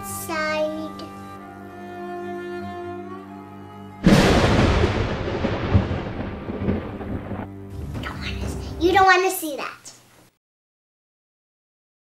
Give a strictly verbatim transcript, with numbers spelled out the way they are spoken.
inside. Don't wanna, you don't want to see that.